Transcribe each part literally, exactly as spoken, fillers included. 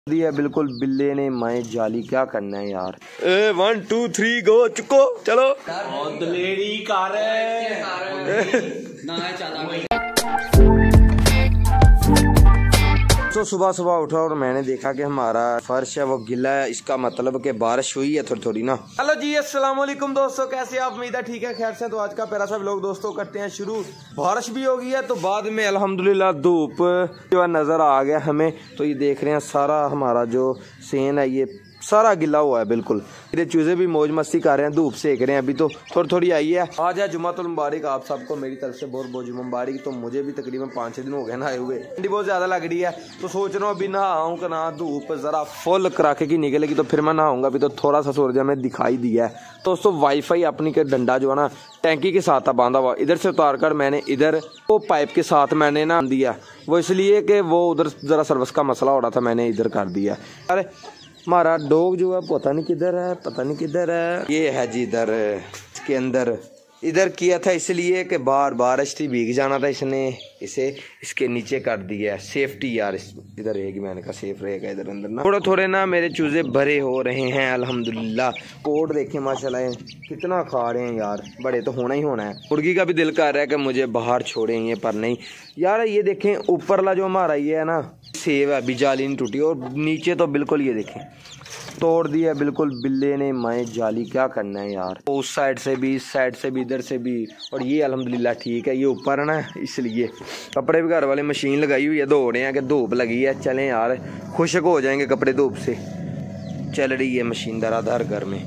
दिया बिल्कुल बिल्ले ने मैं जाली। क्या करना है यार। A one two three go चुको चलो। तो सुबह सुबह उठा और मैंने देखा कि हमारा फर्श है वो गिला है। इसका मतलब कि बारिश हुई है थोड़ी थोड़ी ना। हेलो जी अस्सलाम वालेकुम दोस्तों, कैसे आप? उम्मीद है ठीक है खैर से। तो आज का प्यारा सा व्लॉग दोस्तों करते हैं शुरू। बारिश भी हो गई है तो बाद में अल्हम्दुलिल्लाह धूप जो नज़र आ गया हमें। तो ये देख रहे हैं सारा हमारा जो सीन है ये सारा गिला हुआ है बिल्कुल। मेरे चूजे भी मौज मस्ती कर रहे हैं, धूप सेक रहे हैं। अभी तो थोड़ी थोड़ी आई है। आज है जुम्मतुल मुबारक आप सबको मेरी तरफ से बहुत बहुत जुम्मा मुबारक। तो मुझे भी तकरीबन पाँच छः दिन हो गए नहाए हुए। ठंडी बहुत ज़्यादा लग रही है तो सोच रहा हूँ अभी नहाऊँ कि ना धूप ज़रा फुल कराके की निकलेगी तो फिर मैं नहाऊँगा। अभी तो थोड़ा सा सूरज हमें दिखाई दिया है। तो दोस्तों वाईफाई अपनी के डंडा जो है ना टैंकी के साथ था बांधा हुआ, इधर से उतार कर मैंने इधर वो पाइप के साथ मैंने ना दिया। वो इसलिए कि वो उधर ज़रा सर्विस का मसला हो रहा था, मैंने इधर कर दिया। अरे हमारा डॉग जो है पता नहीं किधर है, पता नहीं किधर है। ये है जी इधर इसके अंदर। इधर किया था इसलिए कि बार बारिश थी भीग जाना था, इसने इसे इसके नीचे कर दिया है। सेफ्टी यार इधर रहेगी, मैंने कहा सेफ रहेगा इधर अंदर ना। थोड़े थोड़े ना मेरे चूजे भरे हो रहे हैं अल्हम्दुलिल्लाह। कोट देखें माशाल्लाह कितना खा रहे हैं यार, बड़े तो होना ही होना है। मुर्गी का भी दिल कर रहा है कि मुझे बाहर छोड़ेंगे पर नहीं यार। ये देखें ऊपरला जो हमारा ये है ना सेव है, अभी जाली नहीं टूटी। और नीचे तो बिल्कुल ये देखें तोड़ दिया बिल्कुल बिल्ले ने मैं जाली। क्या करना है यार। तो उस साइड से भी इस साइड से भी इधर से भी। और ये अल्हम्दुलिल्लाह ठीक है, ये ऊपर है ना इसलिए। कपड़े भी घर वाले मशीन लगाई हुई है, धो रहे हैं कि धूप लगी है चलें यार खुशक हो जाएंगे कपड़े धूप से। चल रही है मशीन दरादर घर में।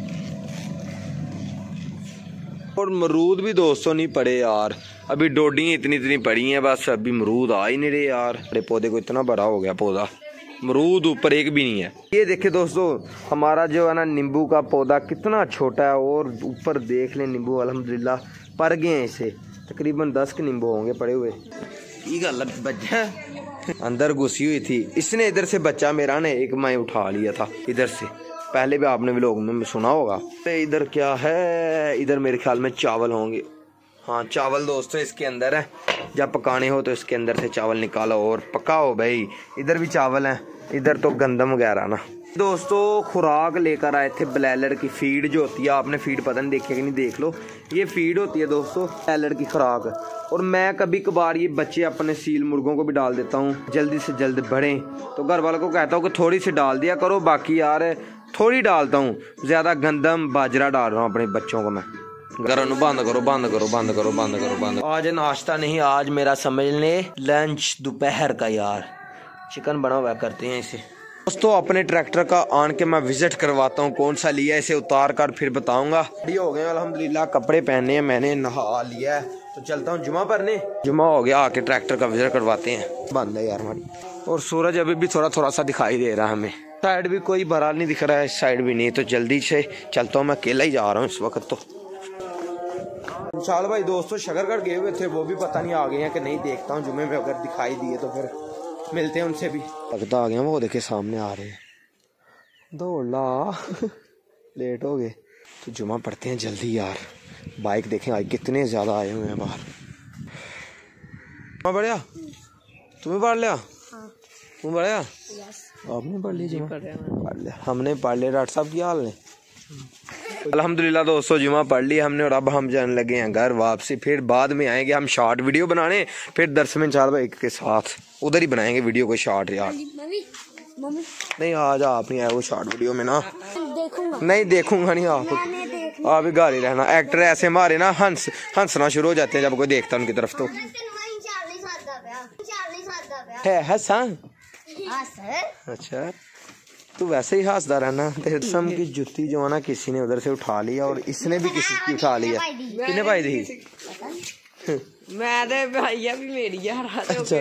और मरूद भी दोस्तों नहीं पड़े यार, अभी डोडी इतनी इतनी पड़ी हैं बस, अभी मरूद आ ही नहीं रहे यार। अरे पौधे को इतना बड़ा हो गया पौधा, मरूद ऊपर एक भी नहीं है। ये देखे दोस्तों हमारा जो है ना नींबू का पौधा कितना छोटा है। और ऊपर देख लें नींबू अल्हम्दुलिल्लाह पर गए हैं इसे, तकरीबन दस के नींबू होंगे पड़े हुए। ये गल बच्चा अंदर घुसी हुई थी, इसने इधर से बच्चा मेरा ने एक मैं उठा लिया था इधर से। पहले भी आपने व्लॉग में सुना होगा। इधर क्या है, इधर मेरे ख्याल में चावल होंगे। हाँ चावल दोस्तों इसके अंदर है, जब पकाने हो तो इसके अंदर से चावल निकालो और पकाओ भाई। इधर भी चावल है, इधर तो गंदम वगैरह ना। दोस्तों खुराक लेकर आए थे ब्लैलर की फीड जो होती है, आपने फीड पता नहीं देखी कि नहीं, देख लो। ये फीड होती है दोस्तों ब्लैलर की खुराक। और मैं कभी कभार ये बच्चे अपने सील मुर्गों को भी डाल देता हूँ जल्दी से जल्द बढ़ें। तो घर वालों को कहता हूँ कि थोड़ी सी डाल दिया करो, बाकी यार थोड़ी डालता हूँ, ज़्यादा गंदम बाजरा डाल रहा हूँ अपने बच्चों को मैं। घर बंद करो बंद करो बंद करो बंद करो बंद। आज नाश्ता नहीं, आज मेरा समझ ले लंच दोपहर का यार। चिकन बना हुआ करते हैं इसे। दोस्तों अपने ट्रैक्टर का आन के मैं विजिट करवाता हूँ कौन सा लिया, इसे उतार कर फिर बताऊंगा। रेडी हो गए अल्हम्दुलिल्लाह, कपड़े पहने हैं मैंने, नहा लिया है तो चलता हूँ जुमा पढ़ने। जुमा हो गया, आके ट्रैक्टर का विजिट करवाते हैं। बंद है यार हमारी। और सूरज अभी भी थोड़ा थोड़ा सा दिखाई दे रहा है हमें। साइड भी कोई भरा नहीं दिख रहा है, इस साइड भी नहीं। तो जल्दी से चलता हूँ, मैं अकेला ही जा रहा हूँ इस वक्त। तो विशाल भाई दोस्तों शकरगढ़ गए हुए थे, वो भी पता नहीं आ गए हैं कि नहीं, देखता हूँ जुमे में अगर दिखाई दिए तो फिर मिलते हैं उनसे भी। लगता आ गया वो देखे सामने आ रहे हैं, दौड़ ला लेट हो गए। तो जुमा पढ़ते हैं जल्दी यार। बाइक देखें आज कितने ज़्यादा आए हुए हैं बाहर। बढ़िया तुम्हें पढ़ लिया? तुम बढ़िया आपने पढ़ लिया? पढ़ लिया हमने, पढ़ लिया। डॉक्टर साहब की हाल ने अल्हम्दुलिल्लाह दोस्तों जुमा पढ़ लिया हमने। और अब हम जाने लगे हैं घर वापसी। फिर बाद में आएंगे हम शॉर्ट वीडियो बनाने, फिर दरस में चार भाई के साथ उधर ही बनाएंगे वीडियो को शॉर्ट यार। Mummy, mummy. नहीं आज आप नहीं आए वो शॉर्ट वीडियो में ना, देखूंगा। नहीं देखूंगा नहीं, आप आप ही गाली रहना। एक्टर ऐसे हमारे ना हंस हंसना शुरू हो जाते हैं जब कोई देखता है उनकी तरफ। तो है हंसा अच्छा, तू वैसे ही हंसदा रहना। तेरसम की जुत्ती जो है ना किसी ने उधर से उठा लिया और इसने भी किसी की उठा लिया। किने भाई दी मैं दे भाईया भी मेरी यार। अच्छा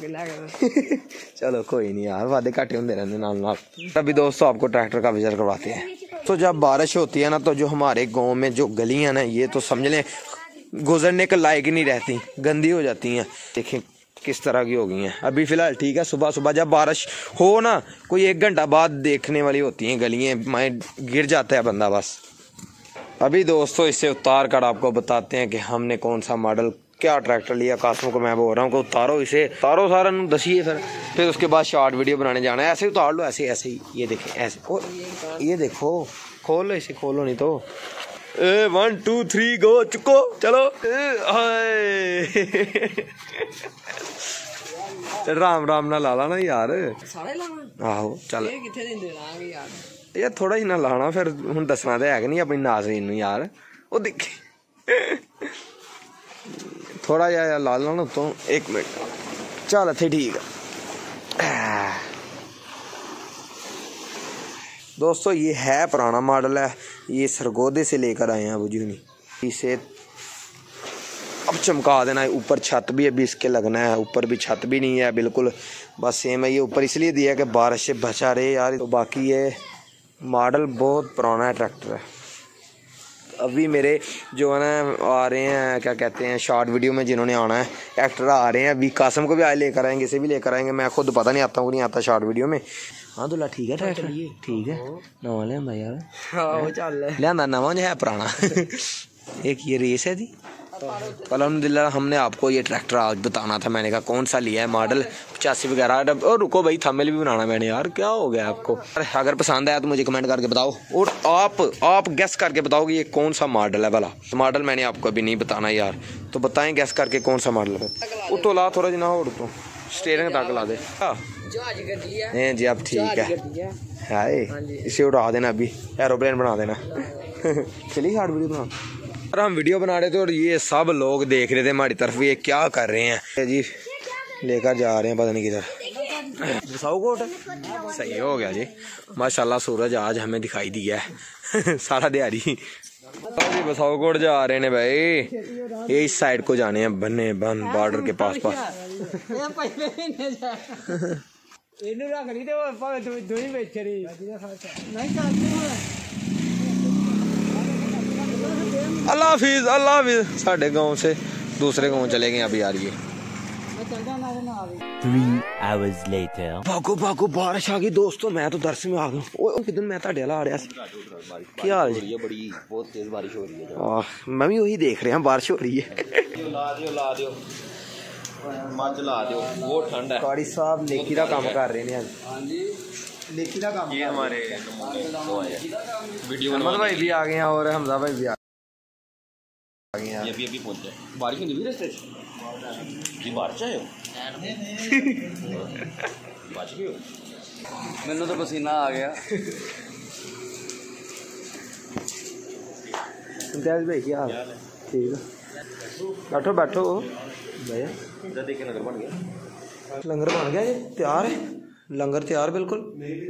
चलो कोई नहीं यार, वादे घाटे होंदे रहंदे नाल नाल। अभी दोस्तों आपको ट्रैक्टर का विजिट करवाते हैं। तो जब बारिश होती है ना तो जो हमारे गांव में जो गलियां ना ये तो समझ लें गुजरने के लायक ही नहीं रहती, गंदी हो जाती हैं। देखें किस तरह की हो गई हैं। अभी फिलहाल ठीक है, सुबह सुबह जब बारिश हो ना कोई एक घंटा बाद देखने वाली होती हैं गलियां, मैं गिर जाता है बंदा बस। अभी दोस्तों इसे उतार कर आपको बताते हैं कि हमने कौन सा मॉडल क्या ट्रैक्टर लिया कासम को मैं बोल रहा हूँ कि उतारो इसे, उतारो सारा दसिए फिर फिर उसके बाद शॉर्ट वीडियो बनाने जाना है। ऐसे ही उतार लो, ऐसे ऐसे ही, ये देखें ऐसे, और ये देखो खोल लो इसे, खोलो नहीं तो a one two three go चुको चलो। राम राम ना ला ना यार, आहो चल यार थोड़ा ही ना लाना, फिर हूँ दसना तो है कि नहीं अपनी नाज़रीन यार। वो देखी थोड़ा जहा ला ला तो एक मिनट, चल इतने ठीक है दोस्तों। ये है पुराना मॉडल है, ये सरगोदे से लेकर आए हैं अबू जी नहीं। इसे अब चमका देना है, ऊपर छत भी अभी इसके लगना है, ऊपर भी छत भी नहीं है बिल्कुल, बस सेम है। ये ऊपर इसलिए दिया कि बारिश से बचा रहे यार। तो बाकी ये मॉडल बहुत पुराना है ट्रैक्टर है। अभी मेरे जो है ना आ रहे हैं क्या कहते हैं शॉर्ट वीडियो में जिन्होंने आना है एक्टर आ रहे हैं, अभी कासम को भी आज लेकर आएंगे, इसे भी लेकर आएंगे। मैं खुद पता नहीं आता हूँ नहीं आता शॉर्ट वीडियो में। हाँ दुल्ला ठीक है ट्रैक्टर ठीक है नवा लिया यार, हाँ चल लिया नवा जो है पुराना। एक ये रेस है जी। अल्हम्दुलिल्लाह हमने आपको ये ट्रैक्टर आज बताना था, मैंने कहा कौन सा लिया है मॉडल पचासी वगैरह। और रुको भाई थंबनेल भी बनाना मैंने यार, क्या हो गया आपको। अगर पसंद आया तो मुझे कमेंट करके बताओ, और आप आप गेस करके बताओ कि ये कौन सा मॉडल है भला। मॉडल मैंने आपको अभी नहीं बताना यार, तो बताएं गेस करके कौन सा मॉडल है। वो तो ला थोड़ा जिना हो तो स्टेयरिंग तक ला दे नहीं जी अब ठीक है हाय, इसे उड़ा देना अभी, एरोप्लेन बना देना। चलिए हार्ड वीडियो बना और हम वीडियो बना रहे थे और ये सब लोग देख रहे थे हमारी तरफ, ये क्या कर रहे हैं जी, लेकर जा रहे हैं पता नहीं किधर। बसाऊकोट सही हो गया जी माशाल्लाह, सूरज आज हमें दिखाई दिया है सारा दिहाड़ी जी। बसाऊकोट जा रहे हैं भाई, ये इस साइड को जाने हैं बन्ने बन बॉर्डर के पास पास। अल्लाह हाफिज अल्लाह हाफिज। साढ़े गांव से दूसरे गांव चले गए अभी आ रही है। Three hours later. भागो भागो बारिश आ गई दोस्तों, मैं तो दर्श में आ गया। ओए किधर मैं ताड़े वाला आ रहा क्या हाल जी? बड़ी बहुत तेज बारिश हो रही है। आ, मैं भी वही देख रहा हूं बारिश हो रही है। ला दियो ला दियो मज ला दियो, वो ठंड है। कारी साहब नेकी का काम कर रहे हैं। हां जी नेकी का काम। ये हमारे वीडियो अहमद भाई भी आ गए हैं और हमजा भाई भी आ गए हैं। ये भी अभी पहुंचे। बारिश नहीं हुई रास्ते जी, बारिश आयो बच गए हो। मैनू तो पसीना आ गया। इम्तियाज भाई क्या हाल ठीक है, बैठो बैठो भैया। लंगर बन गया, लंगर बन गया, ये तैयार है लंगर तैयार बिल्कुल।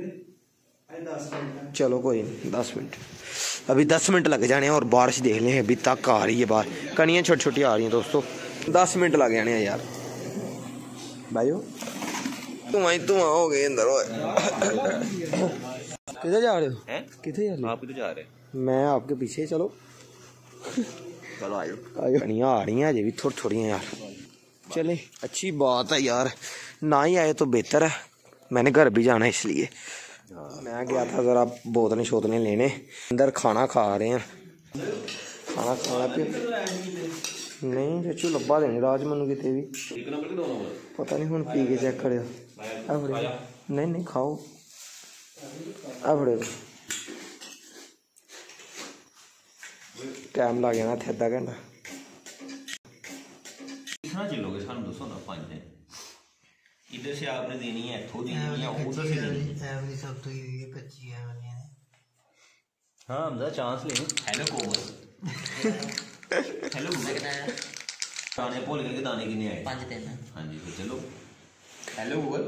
चलो कोई नहीं दस मिनट, अभी दस मिनट लग जाने और बारिश देख लें, अभी तक आ रही है बाहर, कनियाँ छोटी छोटी आ रही हैं दोस्तों। दस मिनट लग जाने हैं यार भाइयों, तुम आई तुम हो गए अंदर। किधर जा रहे हो? किधर जा रहे हो? आप किधर जा रहे हैं? मैं आपके पीछे। चलो चलो आयो आयो। कनियाँ आ रही हैं अजय भी थोड़ी थोड़ी हैं यार। चले अच्छी बात है यार, ना ही आए तो बेहतर है, मैंने घर भी जाना है इसलिए मैं गया था ज़रा बोतलें शोतलें लेने। अंदर खाना खा रहे हैं, खाना खाना पे नहीं चचू लब्भा देने राज मनु कितने भी पता नहीं हूँ पी के चेक कर। नहीं नहीं खाओ अब टाइम लग जाना थे अद्धा घंटा। कितना चिल्लोगे सानू दसो ना पांच है इधर से आपने देनी है, इथों देनी है, उधर से देनी है। एवरी सब तो ये कच्ची है वाली है। हां हमदा चांस ले। हेलो कोमल हेलो दाने भूल गए कि दाने कितने आए? पांच तीन। हां जी तो चलो हेलो गूगल।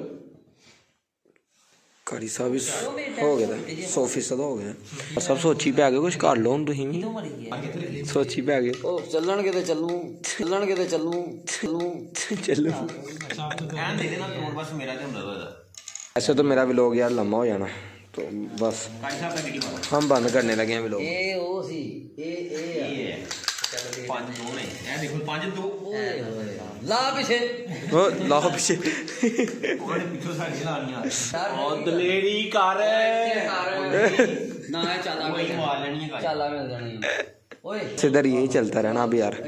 कारी साहब हो गया था सौ फीसद हो गया और सब सोची पे आ गए कुछ कर लो तुम भी सोची पे आ गए। ओ चलन के ते चलूं चलन के ते चलूं चलूं चलो ध्यान दे देना करोड़ बस मेरा क्या ਹੁੰਦਾ। ऐसे तो मेरा व्लॉग यार लंबा हो जाना तो बस हम बंद करने लगे हैं व्लॉग। ए ओ सी ए ए पांच दो ने ए देखो पांच दो ला पीछे ओ लाओ पीछे कोने पीछे साइड लानियां और दलेरी कर ना चला वही मार लेनी है चला मिल जानी। इधर यही चलता रहना अब यार।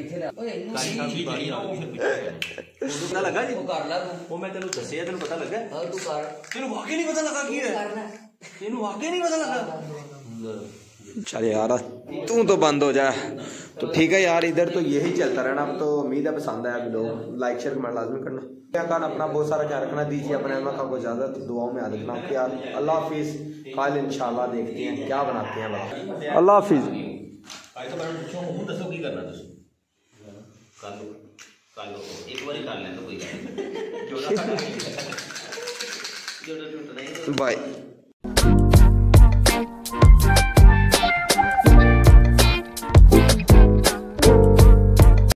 पता लगा जी वो मैं तेन दसिया तेन पता लगा तेन वाकई नहीं पता लगा की है तेन वाकई नहीं पता लगा। चल यार तू तो बंद हो जा। तो ठीक है यार इधर तो यही चलता रहना। अब तो उम्मीद है पसंद आया लोग लाइक शेयर कमेंट लाजमी करना। क्या कान अपना बहुत सारा ख्याल रखना। दीजिए अपने अल्लाह का को इजाजत दुआओं में याद रखना यार। अल्लाह हाफिज। कल इंशाल्लाह देखते हैं क्या बनाते हैं बात। अल्लाह हाफिज। आज तो मैंने पूछो हूं दसो की करना दसो कर लो कर लो एक बार कर लें तो कोई बात नहीं जोड़ा जोड़ा टूट नहीं बाय।